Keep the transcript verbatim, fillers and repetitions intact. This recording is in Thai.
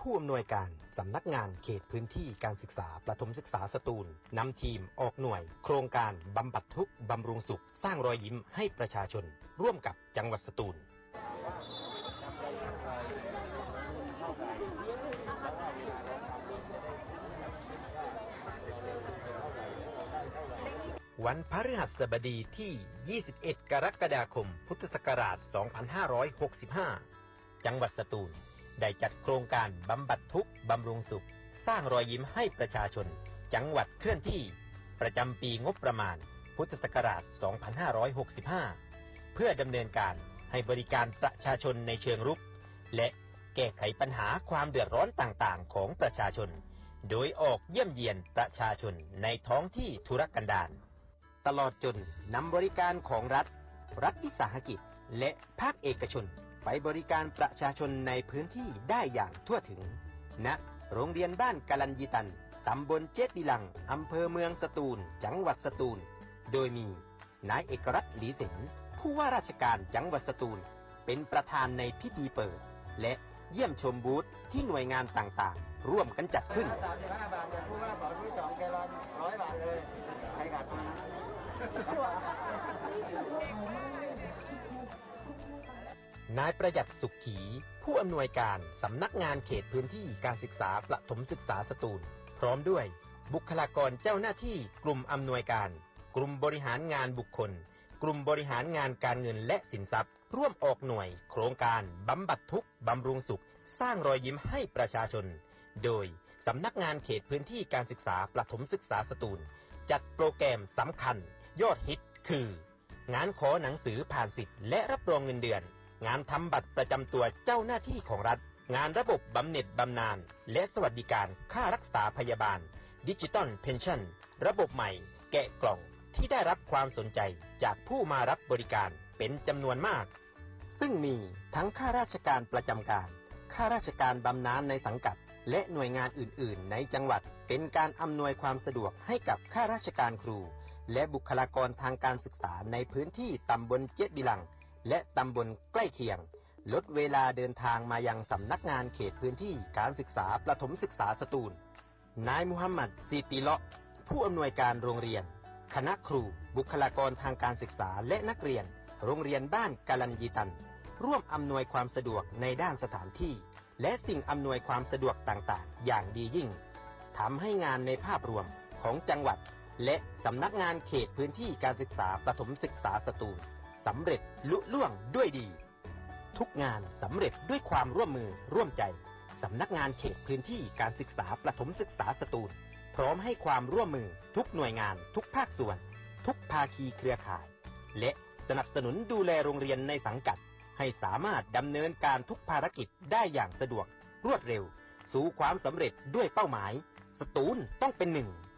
ผู้อำนวยการสำนักงานเขตพื้นที่การศึกษาประถมศึกษาสตูลนำทีมออกหน่วยโครงการบำบัดทุกข์บำรุงสุขสร้างรอยยิ้มให้ประชาชนร่วมกับจังหวัดสตูลวันพฤหัสบดีที่ ยี่สิบเอ็ด กรกฎาคม พุทธศักราช สองพันห้าร้อยหกสิบห้า จังหวัดสตูลได้จัดโครงการบำบัดทุกข์บำรุงสุขสร้างรอยยิ้มให้ประชาชนจังหวัดเคลื่อนที่ประจำปีงบประมาณพุทธศักราช สองพันห้าร้อยหกสิบห้า เพื่อดำเนินการให้บริการประชาชนในเชิงรุกและแก้ไขปัญหาความเดือดร้อนต่างๆของประชาชนโดยออกเยี่ยมเยียนประชาชนในท้องที่ทุรกันดารตลอดจนนำบริการของรัฐรัฐวิสาหกิจและภาคเอกชนไปบริการประชาชนในพื้นที่ได้อย่างทั่วถึงณโรงเรียนบ้านกะลันยีตันตำบลเจ๊ปิลังอำเภอเมืองสตูลจังหวัดสตูลโดยมีนายเอกรัตน์หลีเสินผู้ว่าราชการจังหวัดสตูลเป็นประธานในพิธีเปิดและเยี่ยมชมบูธที่หน่วยงานต่างๆร่วมกันจัดขึ้นสามสิบห้าบาทแต่ผู้ว่าขอที่สองแกลลอนร้อยบาทเลยใครขาดทุนนายประหยัดสุขขีผู้อำนวยการสำนักงานเขตพื้นที่การศึกษาประถมศึกษาสตูลพร้อมด้วยบุคลากรเจ้าหน้าที่กลุ่มอำนวยการกลุ่มบริหารงานบุคคลกลุ่มบริหารงานการเงินและสินทรัพย์ร่วมออกหน่วยโครงการบำบัดทุกข์บำรุงสุขสร้างรอยยิ้มให้ประชาชนโดยสำนักงานเขตพื้นที่การศึกษาประถมศึกษาสตูลจัดโปรแกรมสำคัญยอดฮิตคืองานขอหนังสือผ่านสิทธิ์และรับรองเงินเดือนงานทำบัตรประจำตัวเจ้าหน้าที่ของรัฐงานระบบบำเหน็จบำนาญและสวัสดิการค่ารักษาพยาบาลดิจิตอลเพนชั่นระบบใหม่แกะกล่องที่ได้รับความสนใจจากผู้มารับบริการเป็นจำนวนมากซึ่งมีทั้งข้าราชการประจำการข้าราชการบำนาญในสังกัดและหน่วยงานอื่นๆในจังหวัดเป็นการอำนวยความสะดวกให้กับข้าราชการครูและบุคลากรทางการศึกษาในพื้นที่ตำบลเจ๊บิลังและตำบลใกล้เคียงลดเวลาเดินทางมายังสำนักงานเขตพื้นที่การศึกษาประถมศึกษาสตูลนายมุฮัมมัดซีติเลาะผู้อำนวยการโรงเรียนคณะครูบุคลากรทางการศึกษาและนักเรียนโรงเรียนบ้านกะลันยีตันร่วมอำนวยความสะดวกในด้านสถานที่และสิ่งอำนวยความสะดวกต่างๆอย่างดียิ่งทำให้งานในภาพรวมของจังหวัดและสำนักงานเขตพื้นที่การศึกษาประถมศึกษาสตูลสำเร็จลุล่วงด้วยดีทุกงานสำเร็จด้วยความร่วมมือร่วมใจสำนักงานเขตพื้นที่การศึกษาประถมศึกษาสตูลพร้อมให้ความร่วมมือทุกหน่วยงานทุกภาคส่วนทุกภาคีเครือข่ายและสนับสนุนดูแลโรงเรียนในสังกัดให้สามารถดำเนินการทุกภารกิจได้อย่างสะดวกรวดเร็วสู่ความสำเร็จด้วยเป้าหมายสตูลต้องเป็นหนึ่ง